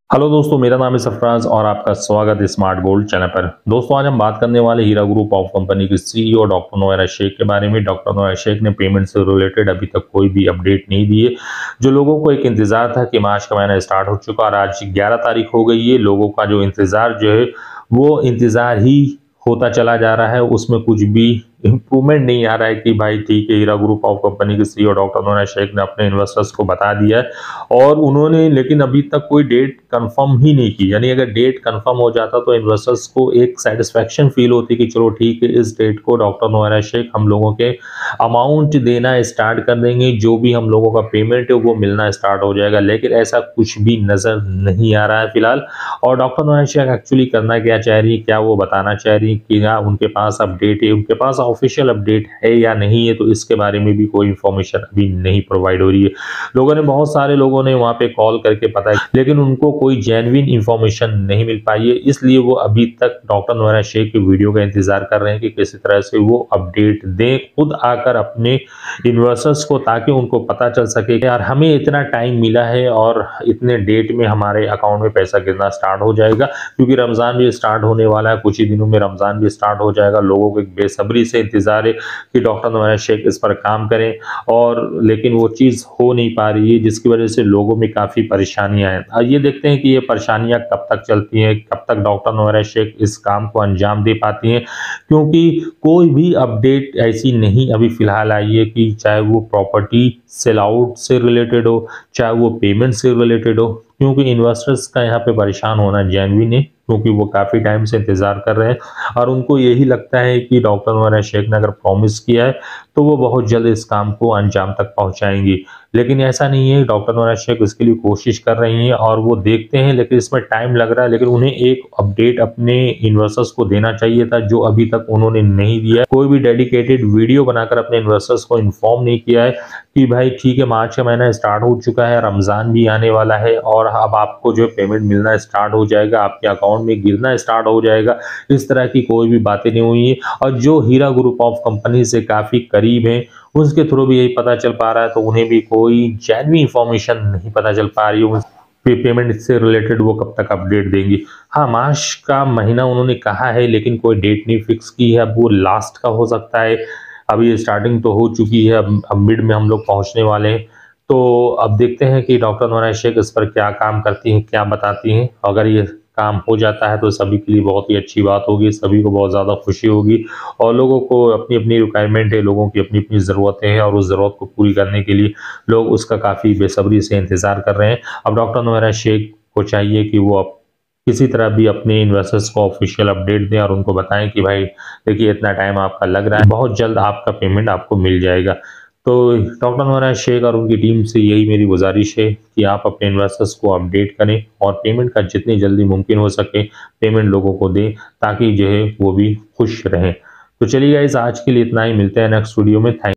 Hello दोस्तों, मेरा नाम है सरफराज और आपका स्वागत है स्मार्ट गोल्ड चैनल पर। दोस्तों, आज हम बात करने वाले हीरा ग्रुप ऑफ कंपनी के सीईओ डॉक्टर नोएरा शेख के बारे में। डॉक्टर नोएरा शेख ने पेमेंट से रिलेटेड अभी तक कोई भी अपडेट नहीं दी है। जो लोगों को एक इंतजार था कि मार्च का महीना स्टार्ट हो चुका और आज 11 तारीख हो गई है, लोगों का जो इंतजार जो है वो इंतजार ही होता चला जा रहा है। उसमें कुछ भी इंप्रूवमेंट नहीं आ रहा है कि भाई ठीक है, हीरा ग्रुप ऑफ कंपनी के सीईओ डॉक्टर नोएरा शेख ने अपने इन्वेस्टर्स को बता दिया है और उन्होंने लेकिन अभी तक कोई डेट कंफर्म ही नहीं की। यानी अगर डेट कंफर्म हो जाता तो इन्वेस्टर्स को एक सेटिस्फेक्शन फील होती कि चलो ठीक है, इस डेट को डॉक्टर नोएरा शेख हम लोगों के अमाउंट देना स्टार्ट कर देंगे, जो भी हम लोगों का पेमेंट है वो मिलना स्टार्ट हो जाएगा। लेकिन ऐसा कुछ भी नजर नहीं आ रहा है फिलहाल। और डॉक्टर नोएरा शेख एक्चुअली करना क्या चाह रही है, क्या वो बताना चाह रही है कि क्या उनके पास अपडेट है, उनके पास ऑफिशियल अपडेट है या नहीं है, तो इसके बारे में भी कोई इंफॉर्मेशन अभी नहीं प्रोवाइड हो रही है। लोगों ने बहुत सारे लोगों ने वहां पे कॉल करके पता है, लेकिन उनको कोई जेन्युइन इंफॉर्मेशन नहीं मिल पाई है। इसलिए वो अभी तक डॉक्टर नोएरा शेख की वीडियो का इंतजार कर रहे हैं कि किसी तरह से वो अपडेट दें खुद आकर अपने इन्वेस्टर्स को, ताकि उनको पता चल सके कि यार हमें इतना टाइम मिला है और इतने डेट में हमारे अकाउंट में पैसा गिरना स्टार्ट हो जाएगा। क्योंकि रमजान भी स्टार्ट होने वाला है, कुछ ही दिनों में रमजान भी स्टार्ट हो जाएगा। लोगों को एक बेसब्री से इंतजार है कि डॉक्टर नोएरा शेख इस पर काम करें, और लेकिन वो चीज़ हो नहीं पा रही है, जिसकी वजह से लोगों में काफ़ी परेशानियां हैं। ये देखते हैं कि ये परेशानियां कब तक चलती हैं, कब तक डॉक्टर नोएरा शेख इस काम को अंजाम दे पाती हैं। क्योंकि कोई भी अपडेट ऐसी नहीं अभी फिलहाल आई है कि चाहे वो प्रॉपर्टी सेल आउट से रिलेटेड हो, चाहे वो पेमेंट से रिलेटेड हो। क्योंकि इन्वेस्टर्स का यहाँ पे परेशान होना जेन्युइन है, क्योंकि वो काफ़ी टाइम से इंतजार कर रहे हैं और उनको यही लगता है कि डॉक्टर नोएरा शेख ने अगर प्रॉमिस किया है तो वो बहुत जल्द इस काम को अंजाम तक पहुंचाएंगी। लेकिन ऐसा नहीं है, डॉक्टर नोएरा शेख इसके लिए कोशिश कर रही हैं और वो देखते हैं, लेकिन इसमें टाइम लग रहा है। लेकिन उन्हें एक अपडेट अपने इन्वेस्टर्स को देना चाहिए था, जो अभी तक उन्होंने नहीं दिया। कोई भी डेडिकेटेड वीडियो बनाकर अपने इन्वेस्टर्स को इन्फॉर्म नहीं किया है कि भाई ठीक है, मार्च का महीना स्टार्ट हो चुका है, रमजान भी आने वाला है और अब आपको जो पेमेंट मिलना स्टार्ट हो जाएगा, आपके अकाउंट में गिरना स्टार्ट हो जाएगा। इस तरह की कोई भी बातें नहीं हुई है। और जो हीरा ग्रुप ऑफ कंपनी से काफी करीब है, उसके थ्रू भी यही पता चल पा रहा है, तो उन्हें भी कोई जेन्युइन इंफॉर्मेशन नहीं पता चल पा रही है पेमेंट से रिलेटेड वो कब तक अपडेट देंगी। हाँ, मार्च का महीना उन्होंने कहा है, लेकिन कोई डेट नहीं फिक्स की है। अब वो लास्ट का हो सकता है, अभी स्टार्टिंग तो हो चुकी है, अब मिड में हम लोग पहुंचने वाले हैं। तो अब देखते हैं कि डॉक्टर नोएरा शेख इस पर क्या काम करती हैं, क्या बताती हैं। अगर ये काम हो जाता है तो सभी के लिए बहुत ही अच्छी बात होगी, सभी को बहुत ज़्यादा खुशी होगी। और लोगों को अपनी अपनी रिक्वायरमेंट है, लोगों की अपनी अपनी ज़रूरतें हैं और उस ज़रूरत को पूरी करने के लिए लोग उसका काफ़ी बेसब्री से इंतज़ार कर रहे हैं। अब डॉक्टर नोएरा शेख को चाहिए कि वो अब किसी तरह भी अपने इन्वेस्टर्स को ऑफिशियल अपडेट दें और उनको बताएं कि भाई देखिए, इतना टाइम आपका लग रहा है, बहुत जल्द आपका पेमेंट आपको मिल जाएगा। तो डॉक्टर नोएरा शेख और उनकी टीम से यही मेरी गुजारिश है कि आप अपने इन्वेस्टर्स को अपडेट करें और पेमेंट का जितनी जल्दी मुमकिन हो सके पेमेंट लोगों को दें, ताकि जो है वो भी खुश रहें। तो चलिए गाइस, आज के लिए इतना ही, मिलते हैं नेक्स्ट वीडियो में। थैंक